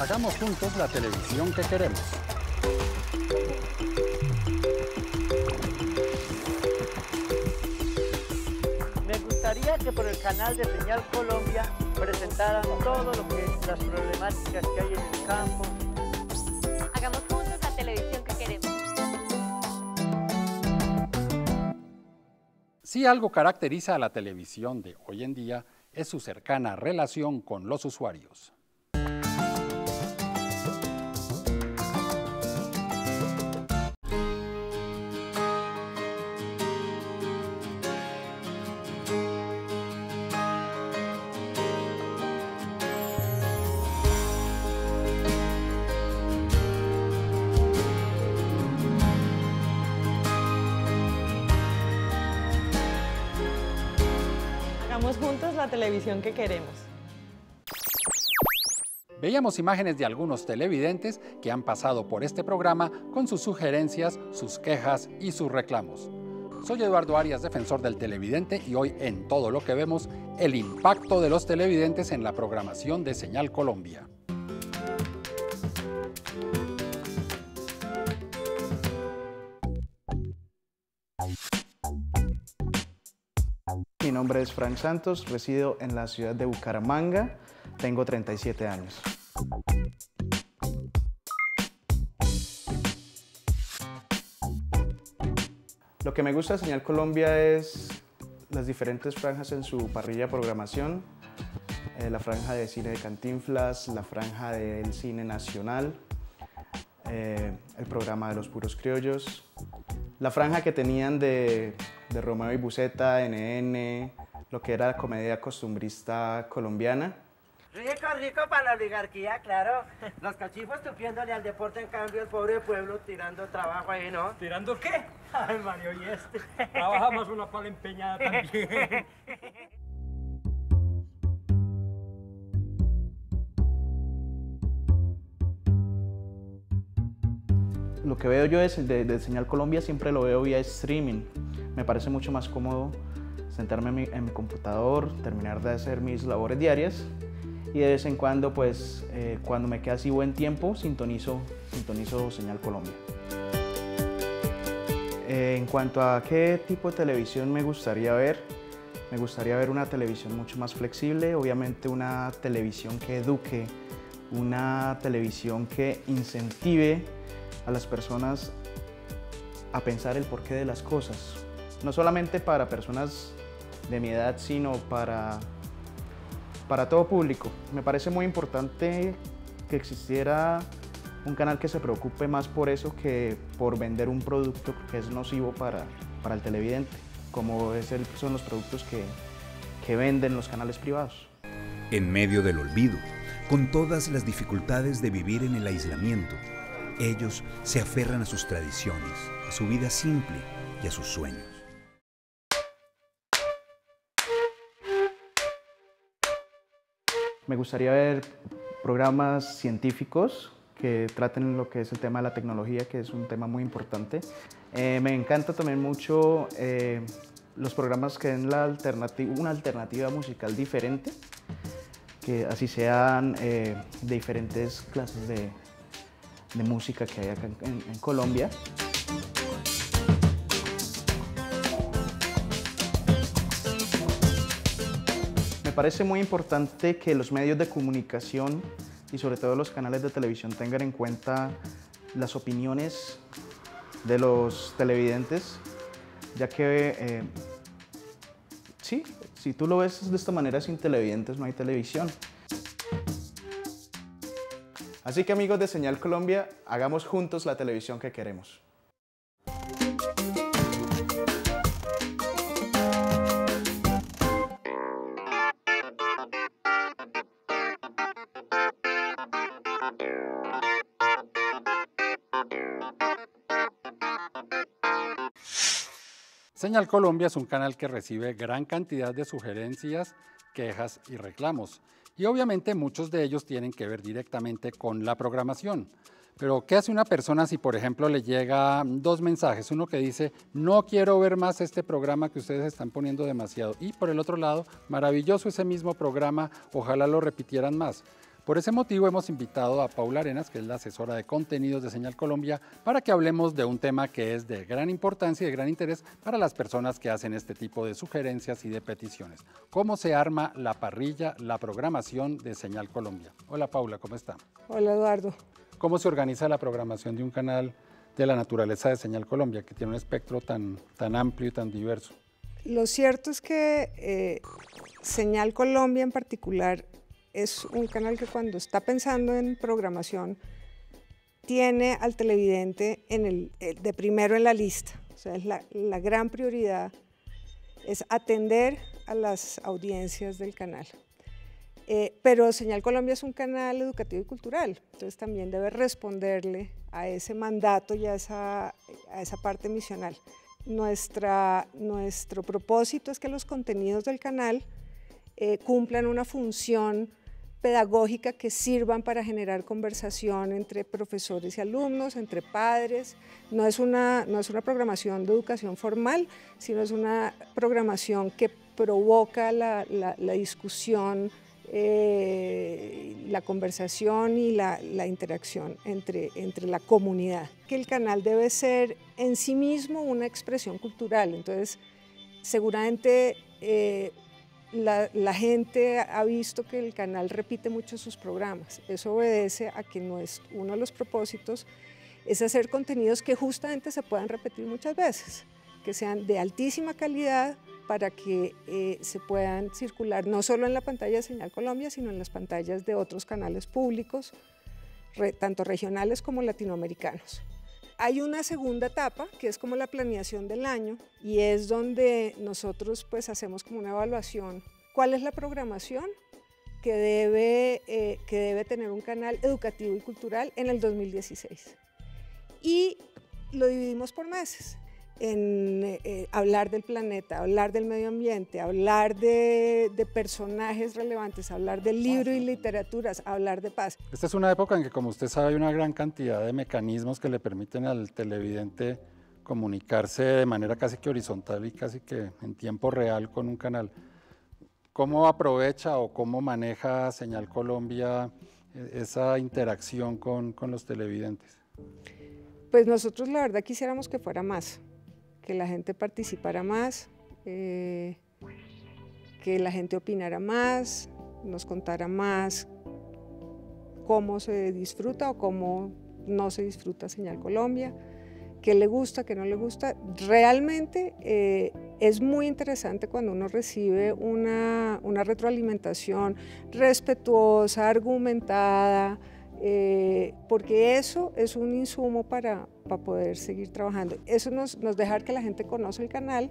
Hagamos juntos la televisión que queremos. Me gustaría que por el canal de Señal Colombia presentaran todo lo que es las problemáticas que hay en el campo. Hagamos juntos la televisión que queremos. Si algo caracteriza a la televisión de hoy en día, es su cercana relación con los usuarios. Hagamos juntos la televisión que queremos. Veíamos imágenes de algunos televidentes que han pasado por este programa con sus sugerencias, sus quejas y sus reclamos. Soy Eduardo Arias, defensor del televidente, y hoy en Todo lo que vemos, el impacto de los televidentes en la programación de Señal Colombia. Mi nombre es Frank Santos, resido en la ciudad de Bucaramanga, tengo 37 años. Lo que me gusta de Señal Colombia es las diferentes franjas en su parrilla de programación, la franja de cine de Cantinflas, la franja del cine nacional, el programa de los puros criollos, la franja que tenían de Romeo y Buceta, NN, lo que era la comedia costumbrista colombiana. Rico, rico para la oligarquía, claro. Los cachifos tupiéndole al deporte, en cambio el pobre pueblo tirando trabajo ahí, ¿no? ¿Tirando qué? Ay, Mario, y este. Trabaja más una pala empeñada también. Lo que veo yo de Señal Colombia siempre lo veo vía streaming. Me parece mucho más cómodo sentarme en mi computador, terminar de hacer mis labores diarias y de vez en cuando, pues, cuando me queda así buen tiempo, sintonizo Señal Colombia. En cuanto a qué tipo de televisión me gustaría ver una televisión mucho más flexible, obviamente una televisión que eduque, una televisión que incentive a las personas a pensar el porqué de las cosas. No solamente para personas de mi edad, sino para todo público. Me parece muy importante que existiera un canal que se preocupe más por eso que por vender un producto que es nocivo para el televidente, como son los productos que venden los canales privados. En medio del olvido, con todas las dificultades de vivir en el aislamiento, ellos se aferran a sus tradiciones, a su vida simple y a sus sueños. Me gustaría ver programas científicos que traten lo que es el tema de la tecnología, que es un tema muy importante. Me encanta también mucho los programas que den una alternativa musical diferente, que así sean de diferentes clases de música que hay acá en Colombia. Me parece muy importante que los medios de comunicación y sobre todo los canales de televisión tengan en cuenta las opiniones de los televidentes, ya que sí, si tú lo ves de esta manera, sin televidentes no hay televisión. Así que, amigos de Señal Colombia, hagamos juntos la televisión que queremos. Señal Colombia es un canal que recibe gran cantidad de sugerencias, quejas y reclamos. Y obviamente muchos de ellos tienen que ver directamente con la programación. Pero ¿qué hace una persona si, por ejemplo, le llega dos mensajes? Uno que dice, no quiero ver más este programa que ustedes están poniendo demasiado. Y por el otro lado, maravilloso ese mismo programa, ojalá lo repitieran más. Por ese motivo hemos invitado a Paula Arenas, que es la asesora de contenidos de Señal Colombia, para que hablemos de un tema que es de gran importancia y de gran interés para las personas que hacen este tipo de sugerencias y de peticiones. ¿Cómo se arma la parrilla, la programación de Señal Colombia? Hola Paula, ¿cómo está? Hola Eduardo. ¿Cómo se organiza la programación de un canal de la naturaleza de Señal Colombia, que tiene un espectro tan amplio y tan diverso? Lo cierto es que Señal Colombia en particular es un canal que cuando está pensando en programación tiene al televidente de primero en la lista. O sea, es la gran prioridad es atender a las audiencias del canal. Pero Señal Colombia es un canal educativo y cultural, entonces también debe responderle a ese mandato y a esa parte misional. Nuestro propósito es que los contenidos del canal cumplan una función pedagógica que sirvan para generar conversación entre profesores y alumnos, entre padres. No es una programación de educación formal, sino es una programación que provoca la discusión, la conversación y la interacción entre la comunidad. Que el canal debe ser en sí mismo una expresión cultural, entonces seguramente la gente ha visto que el canal repite mucho sus programas. Eso obedece a que uno de los propósitos es hacer contenidos que justamente se puedan repetir muchas veces, que sean de altísima calidad para que se puedan circular no solo en la pantalla de Señal Colombia, sino en las pantallas de otros canales públicos, tanto regionales como latinoamericanos. Hay una segunda etapa, que es como la planeación del año, y es donde nosotros pues hacemos como una evaluación. ¿Cuál es la programación que debe tener un canal educativo y cultural en el 2016? Y lo dividimos por meses, en hablar del planeta, hablar del medio ambiente, hablar de personajes relevantes, hablar del libro y literaturas, hablar de paz. Esta es una época en que, como usted sabe, hay una gran cantidad de mecanismos que le permiten al televidente comunicarse de manera casi que horizontal y casi que en tiempo real con un canal. ¿Cómo aprovecha o cómo maneja Señal Colombia esa interacción con los televidentes? Pues nosotros la verdad quisiéramos que fuera más, que la gente participara más, que la gente opinara más, nos contara más cómo se disfruta o cómo no se disfruta Señal Colombia, qué le gusta, qué no le gusta. Realmente es muy interesante cuando uno recibe una retroalimentación respetuosa, argumentada, porque eso es un insumo para poder seguir trabajando. Eso nos deja que la gente conoce el canal,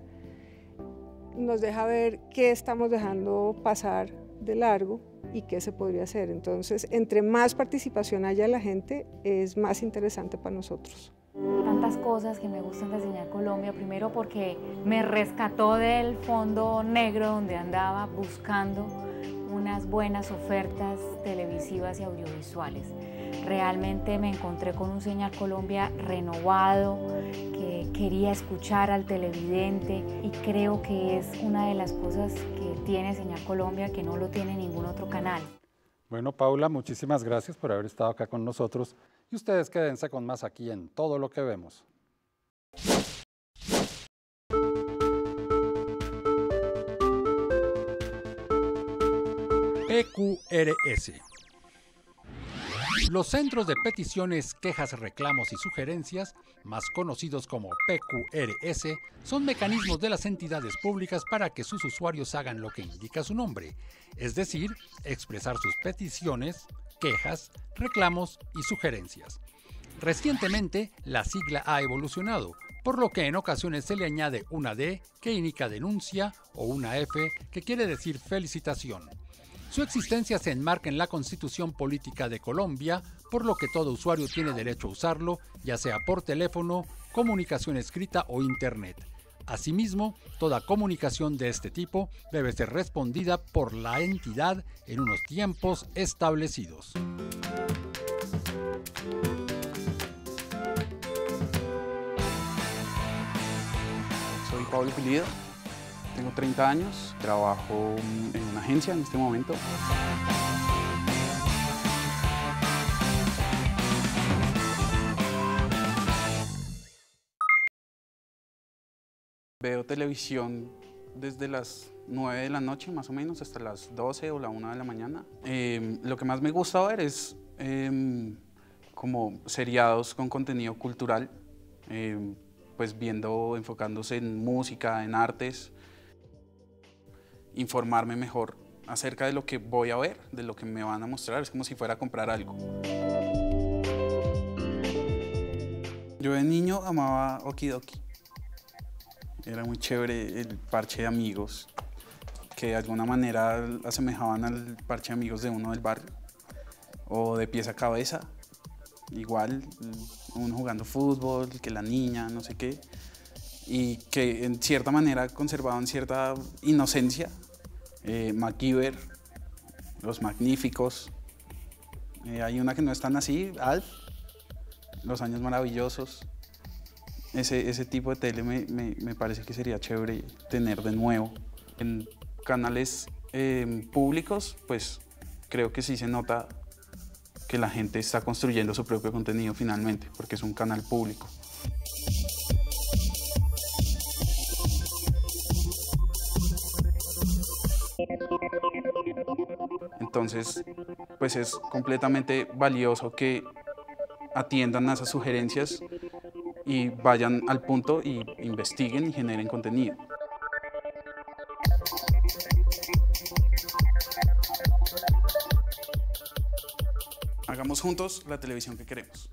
nos deja ver qué estamos dejando pasar de largo y qué se podría hacer. Entonces, entre más participación haya la gente, es más interesante para nosotros. Tantas cosas que me gustan de Señal Colombia, primero porque me rescató del fondo negro donde andaba buscando unas buenas ofertas televisivas y audiovisuales. Realmente me encontré con un Señal Colombia renovado, que quería escuchar al televidente, y creo que es una de las cosas que tiene Señal Colombia que no lo tiene ningún otro canal. Bueno, Paula, muchísimas gracias por haber estado acá con nosotros, y ustedes quédense con más aquí en Todo lo que vemos. PQRS. Los centros de peticiones, quejas, reclamos y sugerencias, más conocidos como PQRS, son mecanismos de las entidades públicas para que sus usuarios hagan lo que indica su nombre, es decir, expresar sus peticiones, quejas, reclamos y sugerencias. Recientemente, la sigla ha evolucionado, por lo que en ocasiones se le añade una D que indica denuncia o una F que quiere decir felicitación. Su existencia se enmarca en la Constitución Política de Colombia, por lo que todo usuario tiene derecho a usarlo, ya sea por teléfono, comunicación escrita o internet. Asimismo, toda comunicación de este tipo debe ser respondida por la entidad en unos tiempos establecidos. Soy Pablo Pulido. Tengo 30 años, trabajo en una agencia en este momento. Veo televisión desde las 9 de la noche más o menos hasta las 12 o la 1 de la mañana. Lo que más me gusta ver es como seriados con contenido cultural, pues enfocándose en música, en artes, informarme mejor acerca de lo que voy a ver, de lo que me van a mostrar, es como si fuera a comprar algo. Yo de niño amaba Okidoki. Era muy chévere el parche de amigos, que de alguna manera asemejaban al parche de amigos de uno del barrio, o de pies a cabeza, igual, uno jugando fútbol, que la niña, no sé qué, y que en cierta manera conservaban cierta inocencia. MacGyver, Los Magníficos, hay una que no es tan así, Alf, Los Años Maravillosos. Ese tipo de tele me parece que sería chévere tener de nuevo. En canales públicos, pues creo que sí se nota que la gente está construyendo su propio contenido finalmente, porque es un canal público. Entonces, pues es completamente valioso que atiendan a esas sugerencias y vayan al punto y investiguen y generen contenido. Hagamos juntos la televisión que queremos.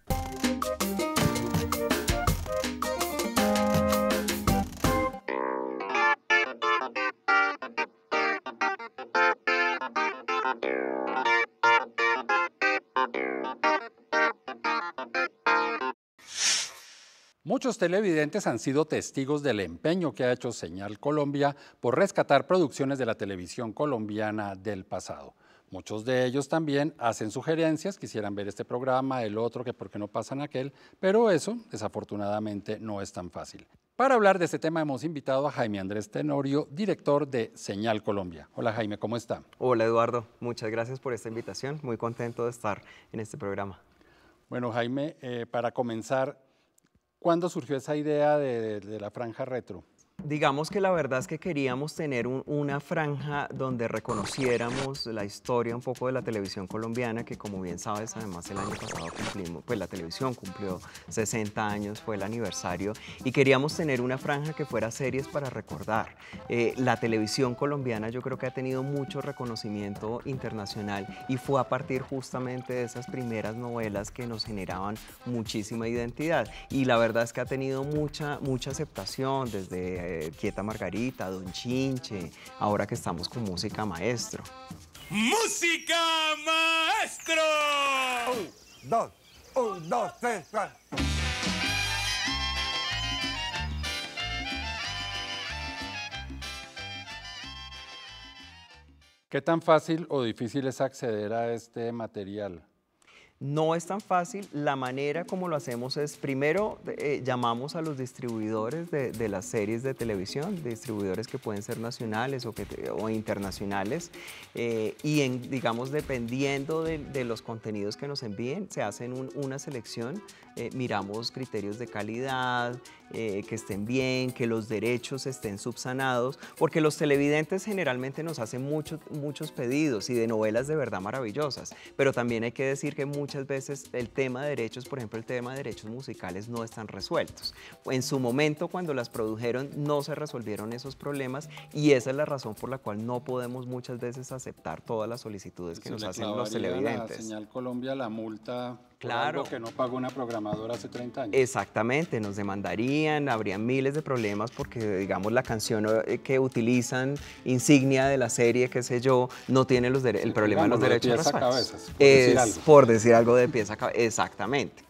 Muchos televidentes han sido testigos del empeño que ha hecho Señal Colombia por rescatar producciones de la televisión colombiana del pasado. Muchos de ellos también hacen sugerencias, quisieran ver este programa, el otro, que por qué no pasan aquel, pero eso desafortunadamente no es tan fácil. Para hablar de este tema hemos invitado a Jaime Andrés Tenorio, director de Señal Colombia. Hola Jaime, ¿cómo está? Hola Eduardo, muchas gracias por esta invitación, muy contento de estar en este programa. Bueno Jaime, para comenzar, ¿cuándo surgió esa idea de la franja retro? Digamos que la verdad es que queríamos tener una franja donde reconociéramos la historia un poco de la televisión colombiana, que como bien sabes, además el año pasado cumplimos, pues la televisión cumplió 60 años, fue el aniversario, y queríamos tener una franja que fuera series para recordar. La televisión colombiana yo creo que ha tenido mucho reconocimiento internacional y fue a partir justamente de esas primeras novelas que nos generaban muchísima identidad. Y la verdad es que ha tenido mucha aceptación desde Quieta Margarita, Don Chinche, ahora que estamos con Música Maestro. ¡Música Maestro! 1, 2, 3, 4. ¿Qué tan fácil o difícil es acceder a este material? No es tan fácil. La manera como lo hacemos es, primero, llamamos a los distribuidores de las series de televisión, distribuidores que pueden ser nacionales o internacionales, y digamos, dependiendo de los contenidos que nos envíen, se hacen una selección, miramos criterios de calidad, que estén bien, que los derechos estén subsanados, porque los televidentes generalmente nos hacen muchos pedidos y de novelas de verdad maravillosas, pero también hay que decir que muchas veces el tema de derechos, por ejemplo el tema de derechos musicales, no están resueltos. En su momento, cuando las produjeron, no se resolvieron esos problemas y esa es la razón por la cual no podemos muchas veces aceptar todas las solicitudes que nos hacen los televidentes. A Señal Colombia la multa, claro, por algo que no pagó una programadora hace 30 años. Exactamente, nos demandarían, habría miles de problemas porque, digamos, la canción que utilizan, insignia de la serie, qué sé yo, no tiene el problema de los derechos resueltos. Es por decir algo de pieza a cabeza, exactamente.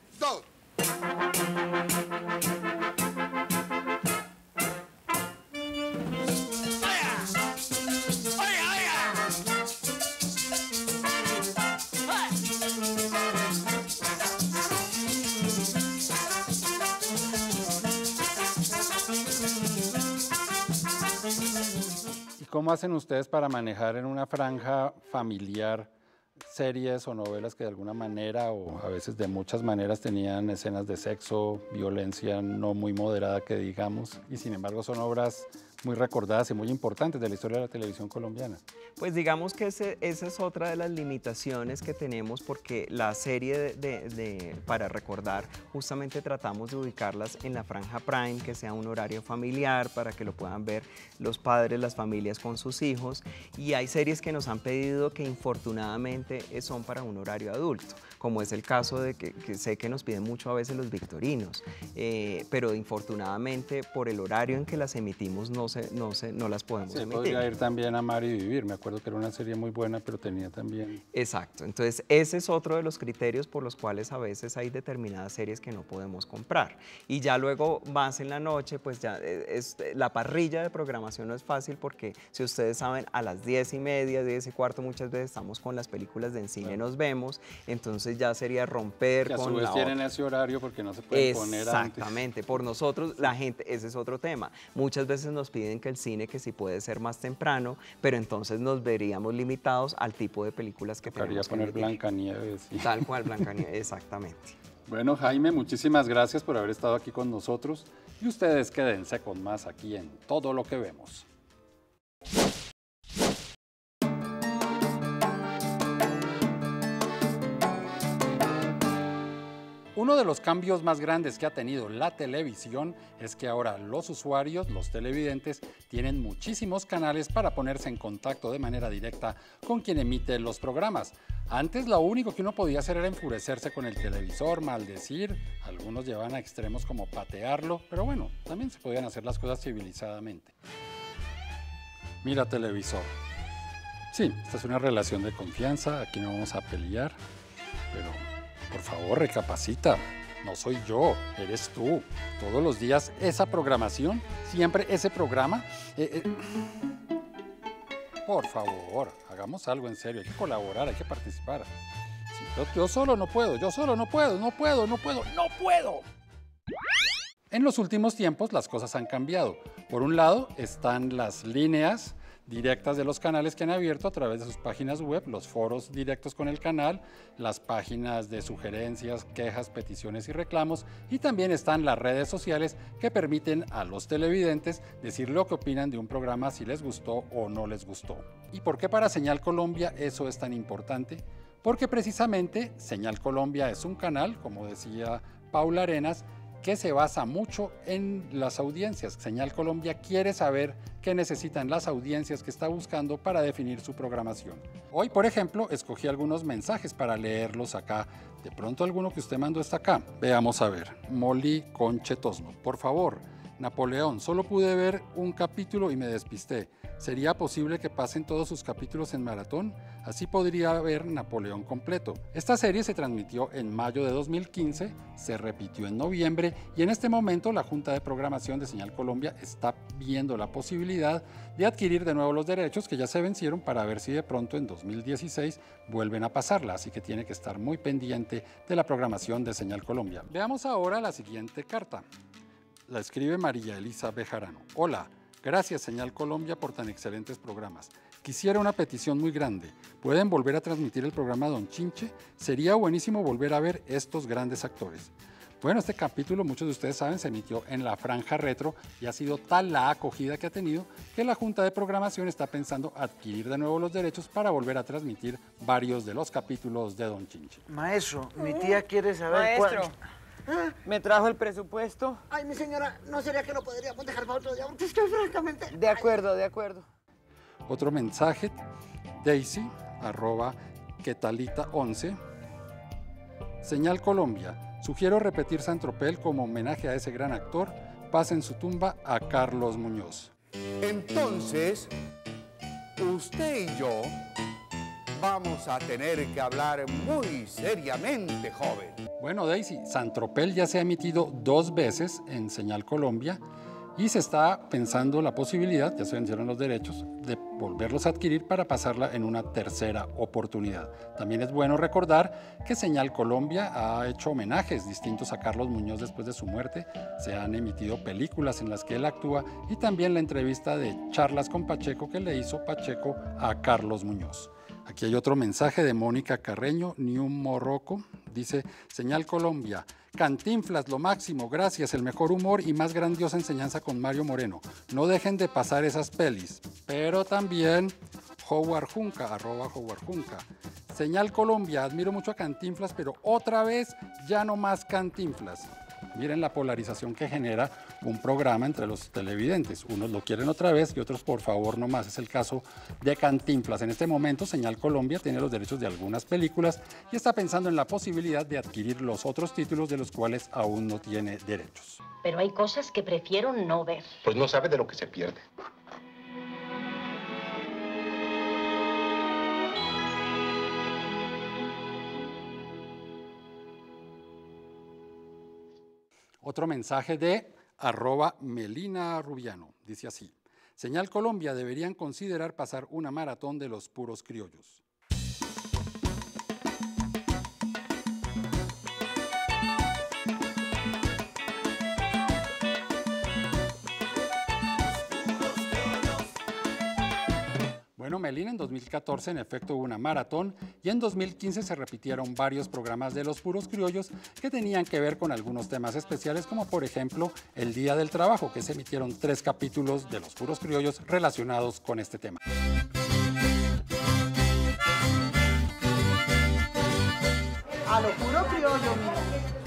¿Cómo hacen ustedes para manejar en una franja familiar series o novelas que de alguna manera o a veces de muchas maneras tenían escenas de sexo, violencia no muy moderada que digamos, y sin embargo son obras muy recordadas y muy importantes de la historia de la televisión colombiana. Pues digamos que esa es otra de las limitaciones que tenemos, porque la serie para recordar justamente tratamos de ubicarlas en la franja prime, que sea un horario familiar para que lo puedan ver los padres, las familias con sus hijos, y hay series que nos han pedido que infortunadamente son para un horario adulto, como es el caso de que sé que nos piden mucho a veces los victorinos, pero infortunadamente por el horario en que las emitimos no las podemos emitir. Podría ir también a Amar y Vivir, me acuerdo que era una serie muy buena, pero tenía también... Exacto, entonces ese es otro de los criterios por los cuales a veces hay determinadas series que no podemos comprar. Y ya luego más en la noche, pues ya la parrilla de programación no es fácil, porque si ustedes saben, a las 10:30, 10:15 muchas veces estamos con las películas de En Cine Nos Vemos, entonces ya sería romper que con a su vez la tienen ese horario porque no se pueden poner antes. Exactamente, por nosotros, la gente, ese es otro tema. Muchas veces nos piden que el cine, que sí puede ser más temprano, pero entonces nos veríamos limitados al tipo de películas que tenemos que poner emitir. Blancanieves. Sí. Tal cual, Blancanieves, exactamente. Bueno, Jaime, muchísimas gracias por haber estado aquí con nosotros y ustedes quédense con más aquí en Todo lo que vemos. Uno de los cambios más grandes que ha tenido la televisión es que ahora los usuarios, los televidentes, tienen muchísimos canales para ponerse en contacto de manera directa con quien emite los programas. Antes lo único que uno podía hacer era enfurecerse con el televisor, maldecir, algunos llevaban a extremos como patearlo, pero bueno, también se podían hacer las cosas civilizadamente. Mira, televisor. Sí, esta es una relación de confianza, aquí no vamos a pelear, pero... por favor, recapacita. No soy yo, eres tú. Todos los días esa programación, siempre ese programa. Por favor, hagamos algo en serio. Hay que colaborar, hay que participar. Sí, yo solo no puedo, no puedo. En los últimos tiempos las cosas han cambiado. Por un lado están las líneas directas de los canales que han abierto a través de sus páginas web, los foros directos con el canal, las páginas de sugerencias, quejas, peticiones y reclamos, y también están las redes sociales que permiten a los televidentes decir lo que opinan de un programa, si les gustó o no les gustó. ¿Y por qué para Señal Colombia eso es tan importante? Porque precisamente Señal Colombia es un canal, como decía Paula Arenas, que se basa mucho en las audiencias. Señal Colombia quiere saber qué necesitan las audiencias que está buscando para definir su programación. Hoy, por ejemplo, escogí algunos mensajes para leerlos acá. De pronto alguno que usted mandó está acá. Veamos a ver. Molly Conchetosno. Por favor, Napoleón, solo pude ver un capítulo y me despisté. ¿Sería posible que pasen todos sus capítulos en maratón? Así podría ver Napoleón completo. Esta serie se transmitió en mayo de 2015, se repitió en noviembre y en este momento la Junta de Programación de Señal Colombia está viendo la posibilidad de adquirir de nuevo los derechos que ya se vencieron para ver si de pronto en 2016 vuelven a pasarla, así que tiene que estar muy pendiente de la programación de Señal Colombia. Veamos ahora la siguiente carta. La escribe María Elisa Bejarano. Hola. Gracias, Señal Colombia, por tan excelentes programas. Quisiera una petición muy grande. ¿Pueden volver a transmitir el programa Don Chinche? Sería buenísimo volver a ver estos grandes actores. Bueno, este capítulo, muchos de ustedes saben, se emitió en la franja retro y ha sido tal la acogida que ha tenido que la Junta de Programación está pensando adquirir de nuevo los derechos para volver a transmitir varios de los capítulos de Don Chinche. Maestro, mi tía quiere saber Maestro. ¿Ah? ¿Me trajo el presupuesto? Ay, mi señora, ¿no sería que lo podríamos dejar para otro día? Porque es que francamente... De acuerdo, de acuerdo. Otro mensaje, Daisy, @quetalita11. Señal Colombia, sugiero repetir San Tropel como homenaje a ese gran actor. Pasen su tumba a Carlos Muñoz. Entonces, usted y yo vamos a tener que hablar muy seriamente, joven. Bueno, Daisy, San Tropel ya se ha emitido 2 veces en Señal Colombia y se está pensando la posibilidad, ya se vencieron los derechos, de volverlos a adquirir para pasarla en una tercera oportunidad. También es bueno recordar que Señal Colombia ha hecho homenajes distintos a Carlos Muñoz después de su muerte. Se han emitido películas en las que él actúa y también la entrevista de Charlas con Pacheco que le hizo Pacheco a Carlos Muñoz. Aquí hay otro mensaje de Mónica Carreño, New Morocco. Dice, Señal Colombia, Cantinflas, lo máximo, gracias, el mejor humor y más grandiosa enseñanza con Mario Moreno. No dejen de pasar esas pelis. Pero también Howard Junca, @Howard Junca. Señal Colombia, admiro mucho a Cantinflas, pero otra vez ya no más Cantinflas. Miren la polarización que genera un programa entre los televidentes. Unos lo quieren otra vez y otros por favor no más. Es el caso de Cantinflas. En este momento Señal Colombia tiene los derechos de algunas películas y está pensando en la posibilidad de adquirir los otros títulos de los cuales aún no tiene derechos. Pero hay cosas que prefiero no ver. Pues no sabe de lo que se pierde. Otro mensaje de @Melina Rubiano. Dice así, Señal Colombia deberían considerar pasar una maratón de los puros criollos. Bueno, Melina, en 2014 en efecto hubo una maratón y en 2015 se repitieron varios programas de los puros criollos que tenían que ver con algunos temas especiales, como por ejemplo el Día del Trabajo, que se emitieron 3 capítulos de los puros criollos relacionados con este tema. A lo puro criollo, mi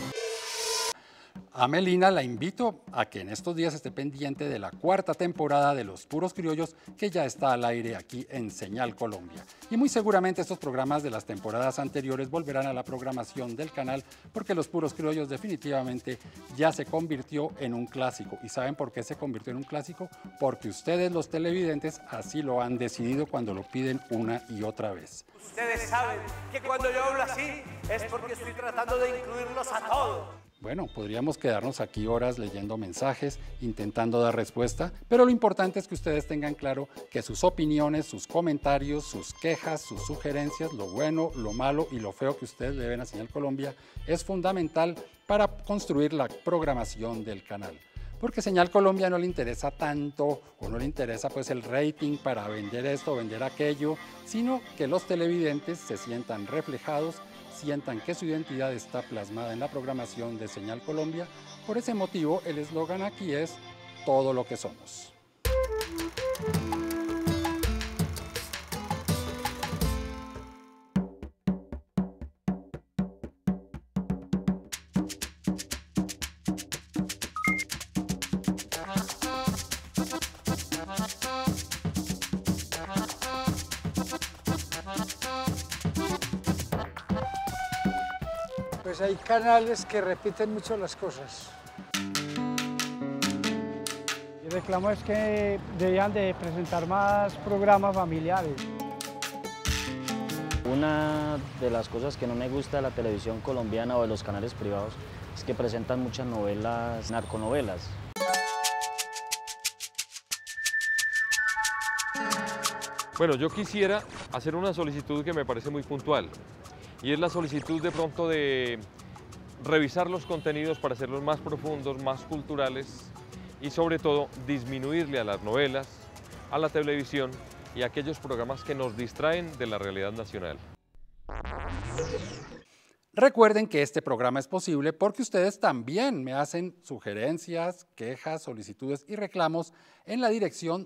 A Melina la invito a que en estos días esté pendiente de la 4ª temporada de Los Puros Criollos, que ya está al aire aquí en Señal Colombia. Y muy seguramente estos programas de las temporadas anteriores volverán a la programación del canal, porque Los Puros Criollos definitivamente ya se convirtió en un clásico. ¿Y saben por qué se convirtió en un clásico? Porque ustedes, los televidentes, así lo han decidido cuando lo piden una y otra vez. Ustedes saben que cuando yo hablo así es porque estoy tratando de incluirlos a todos. Bueno, podríamos quedarnos aquí horas leyendo mensajes, intentando dar respuesta, pero lo importante es que ustedes tengan claro que sus opiniones, sus comentarios, sus quejas, sus sugerencias, lo bueno, lo malo y lo feo que ustedes le ven a Señal Colombia es fundamental para construir la programación del canal. Porque Señal Colombia no le interesa tanto o no le interesa pues el rating para vender esto o vender aquello, sino que los televidentes se sientan reflejados, sientan que su identidad está plasmada en la programación de Señal Colombia. Por ese motivo, el eslogan aquí es todo lo que somos. Pues hay canales que repiten mucho las cosas. Mi reclamo es que deberían de presentar más programas familiares. Una de las cosas que no me gusta de la televisión colombiana o de los canales privados es que presentan muchas novelas, narconovelas. Bueno, yo quisiera hacer una solicitud que me parece muy puntual. Y es la solicitud de pronto de revisar los contenidos para hacerlos más profundos, más culturales y sobre todo disminuirle a las novelas, a la televisión y a aquellos programas que nos distraen de la realidad nacional. Recuerden que este programa es posible porque ustedes también me hacen sugerencias, quejas, solicitudes y reclamos en la dirección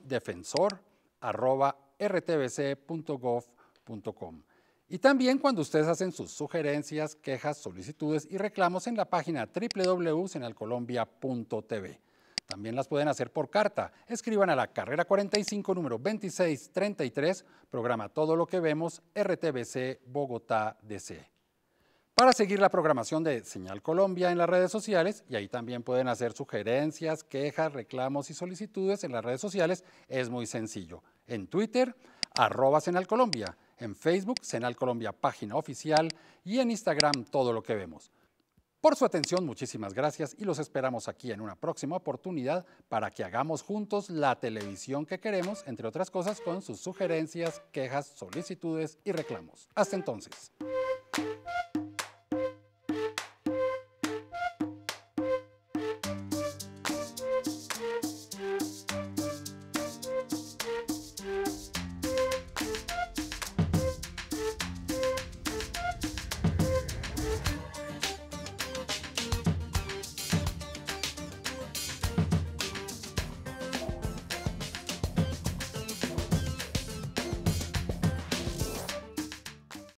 defensor@rtbc.gov.com. Y también cuando ustedes hacen sus sugerencias, quejas, solicitudes y reclamos en la página www.senalcolombia.tv. También las pueden hacer por carta. Escriban a la carrera 45, número 2633, programa Todo lo que vemos, RTBC, Bogotá, DC. Para seguir la programación de Señal Colombia en las redes sociales, y ahí también pueden hacer sugerencias, quejas, reclamos y solicitudes en las redes sociales, es muy sencillo. En Twitter, @SenalColombia. En Facebook, Señal Colombia, página oficial, y en Instagram, Todo lo que vemos. Por su atención, muchísimas gracias y los esperamos aquí en una próxima oportunidad para que hagamos juntos la televisión que queremos, entre otras cosas con sus sugerencias, quejas, solicitudes y reclamos. Hasta entonces.